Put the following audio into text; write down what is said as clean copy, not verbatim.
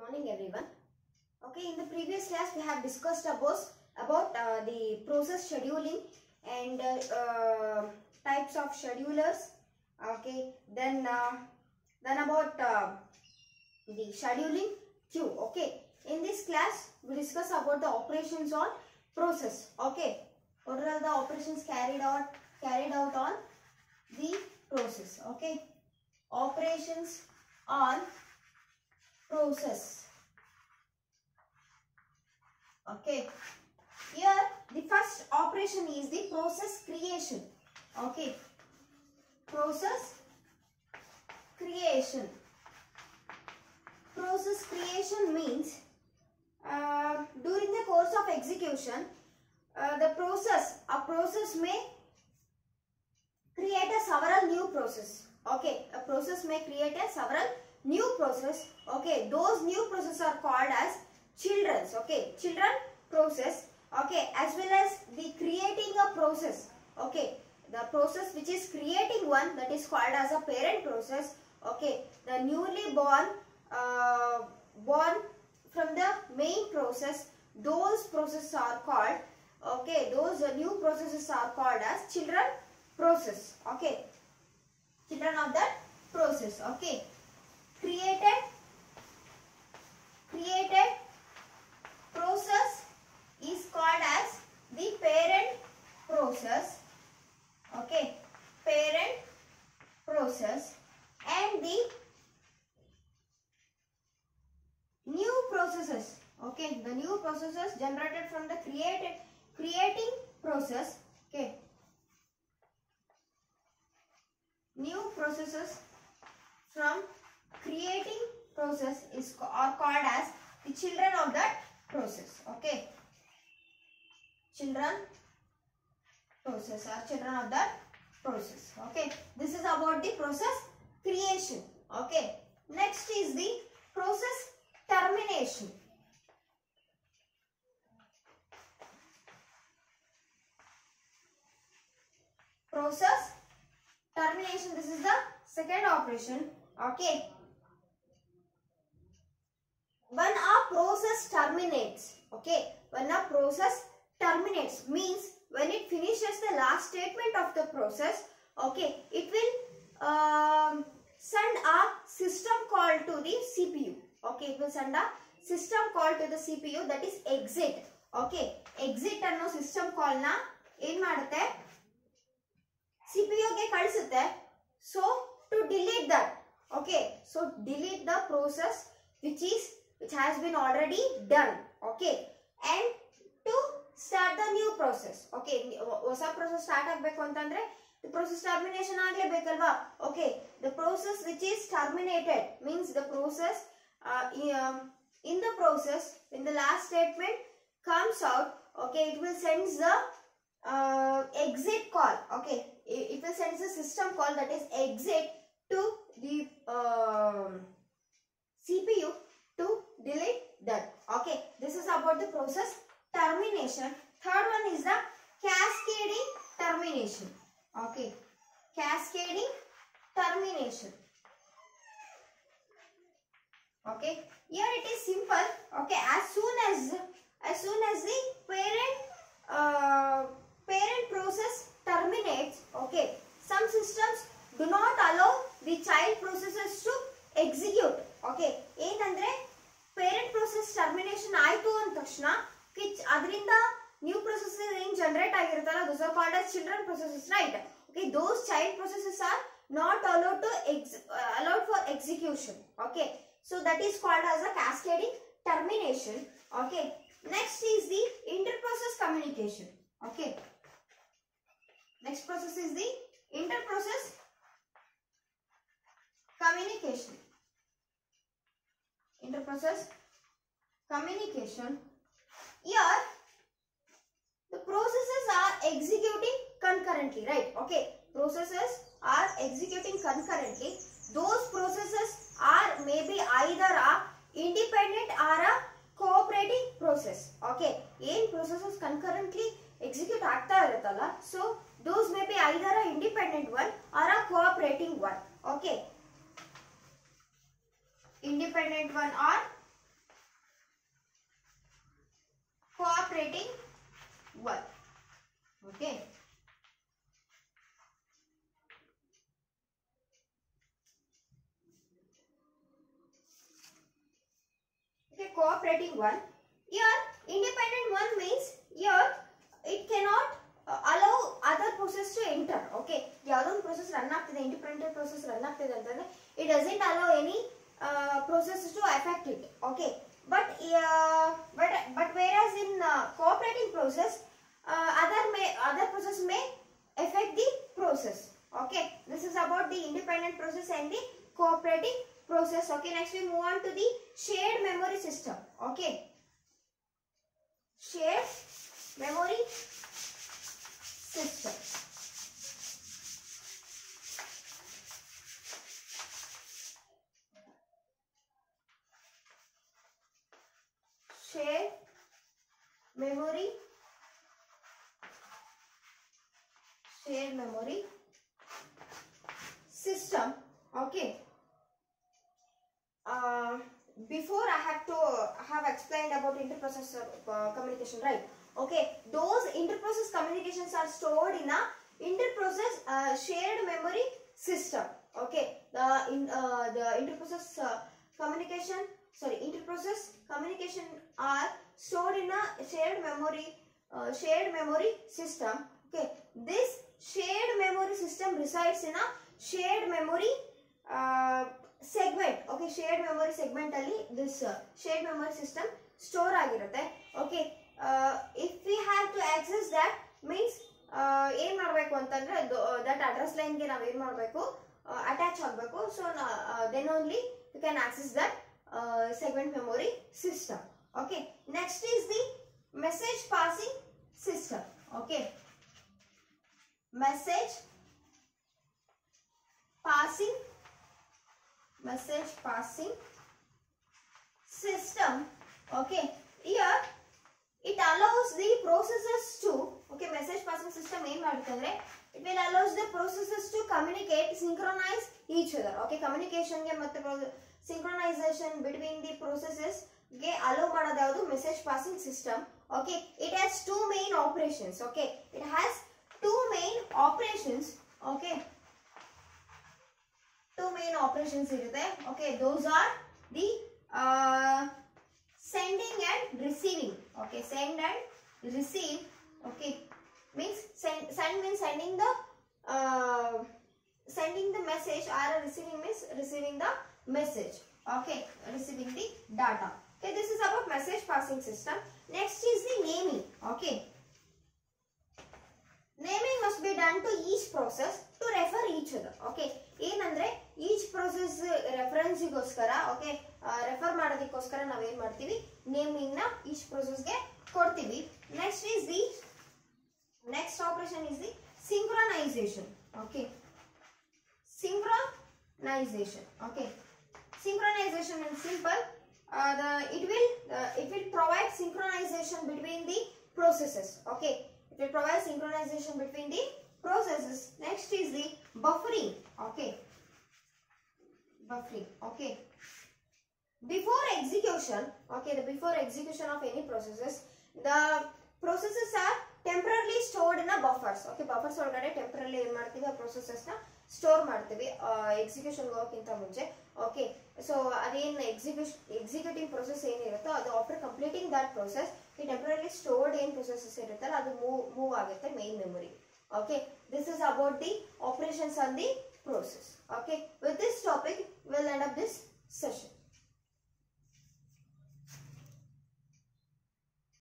Morning everyone. Okay, in the previous class we have discussed about the process scheduling and types of schedulers. Okay, then about the scheduling queue. Okay, in this class we discuss about the operations on process. Okay, what are the operations carried out on the process? Okay, operations on process. Okay, here the first operation is the process creation. Okay, process creation. Process creation means during the course of execution, a process may create a several new process. Okay, a process may create a several new process. Okay, those new processes are called as children's. Okay, children process. Okay, as well as the creating a process. Okay, the process which is creating one, that is called as a parent process. Okay, the newly born from the main process, those processes are called, okay, those new processes are called as children process. Okay, children of that process. Okay, created process is called as the parent process. Okay, parent process, and the new processes. Okay, the new processes generated from the creating process. Okay, new processes from creating process are called as the children of that process. Okay, children process are children of that process. Okay, this is about the process creation. Okay, next is the process termination. Process termination, this is the second operation. Okay, when a process terminates, okay, when a process terminates means when it finishes the last statement of the process, okay, it will send a system call to the CPU. Okay, it will send a system call to the CPU, that is exit. Okay, exit ಅನ್ನೋ system call ನ ಏನು ಮಾಡುತ್ತೆ, CPU ಗೆ ಕಳಿಸುತ್ತೆ. So to delete that, okay, so delete the process which has been already done. Okay, and to start the new process. Okay, ಹೊಸ process start ಆಗಬೇಕು ಅಂತಂದ್ರೆ the process termination ಆಗಲೇಬೇಕಲ್ವಾ. Okay, the process which is terminated means the process in the process when the last statement comes out, okay, it will send the exit call. Okay, it will send the system call, that is exit, to the CPU to delete that. Okay, this is about the process termination. Third one is the cascading termination. Okay, cascading termination. Okay, here it is simple. Okay, as soon as the parent process terminates, okay, some systems do not allow the child processes to execute. Okay, ಏನಂದ್ರೆ parent process termination ಆಯ್ತು ಅಂದ ತಕ್ಷಣ ಅದರಿಂದ new processes ಏನು generate ಆಗಿರುತ್ತಲ್ಲ, those are called as children processes, right? Okay, those child processes are not allowed for execution. Okay, so that is called as a cascading termination. Okay, next is the interprocess communication. Okay, next process is the interprocess communication. Interprocess communication. Here the processes are executing concurrently, right? Okay, processes are executing concurrently. Those processes are maybe either a independent or a cooperating process. Okay, ಏನ್ processes concurrently execute ಆಗ್ತಾ ಇರುತ್ತಲ್ಲ, so those may be either a independent one or a cooperating one. Okay, independent one or cooperating one. Okay. Okay, cooperating one. Here, independent one means here it cannot allow other process to enter. Okay, ಯಾವುದೋ ಒಂದು process run ಆಗ್ತಿದೆ, independent process run ಆಗ್ತಿದೆ ಅಂತಂದ್ರೆ it doesn't allow any processes to affect it. Okay, but whereas in cooperating process, other process may affect the process. Okay, this is about the independent process and the cooperating process. Okay, next we move on to the shared memory system. Okay, shared memory system. Shared memory system. Okay, before I have explained about interprocessor communication, right? Okay, those interprocess communications are stored in a interprocess shared memory system. Okay, the interprocess interprocess communication are stored in a shared memory system. Okay, this shared memory system resides in a shared memory segment. Okay, shared memory segment alli this shared memory system store ಆಗಿರುತ್ತೆ. Okay, if we have to access that means ಏನು ಮಾಡಬೇಕು ಅಂತಂದ್ರೆ that address line ಗೆ ನಾವು ಏನು ಮಾಡಬೇಕು, attach ಆಗಬೇಕು. So then only we can access that segment memory system. Okay, next is the message passing system. Okay, message passing system. Okay, here it allows the processes to, okay, message passing system ಏನು ಮಾಡುತ್ತೆ ಅಂದ್ರೆ it will allows the processes to communicate, synchronize each other. Okay, communication ಗೆ ಮತ್ತೆ synchronization between the processes ಗೆ allow ಮಾಡೋದು ಯಾವುದು, message passing system. Okay, it has two main operations. Okay, it has two main operations. Okay, two main operations ಇರುತ್ತೆ. Okay, those are the sending and receiving. Okay, send and receive. Okay, means send means sending the message, or receiving means receiving the message. Okay, receiving the data. Okay, this is about message passing system. Next is the naming. Okay, naming must be done to each process to refer each other. Okay, ಏನಂದ್ರೆ each process reference ಗೋಸ್ಕರ, okay, refer ಮಾಡೋದಕ್ಕೋಸ್ಕರ ನಾವು ಏನು ಮಾಡ್ತೀವಿ, naming ನ each process ಗೆ ಕೊಡ್ತೀವಿ. Next is the next operation is the synchronization. Okay, synchronization. Okay, synchronization is simple. It will provide synchronization between the processes. Okay, it will provide synchronization between the processes. Next is the buffering. Okay, buffering. Okay, before execution, okay, before execution of any processes, the processes are temporarily stored in a buffers. Okay, buffers ಒಳಗಡೆ temporarily ಏನು ಮಾಡ್ತೀವಿ, ಆ processes ನ store ಮಾಡ್ತೀವಿ execution ಹೋಗೋಕ್ಕಿಂತ ಮುಂಚೆ. Okay, so ಅದೇನು executing process ಏನಿರುತ್ತೋ ಅದು ಆಫ್ಟರ್ ಕಂಪ್ಲೀಟಿಂಗ್ ದಟ್ ಪ್ರೊಸೆಸ್ ಈ ಟೆಂಪರರಿ ಸ್ಟೋರ್ಡ್ ಏನು ಪ್ರೊಸೆಸಸ್ ಇರುತ್ತಲ್ಲ ಅದು ಮೂವ್ ಆಗುತ್ತೆ main memory. Okay, this is about the operations on the process. Okay, with this topic we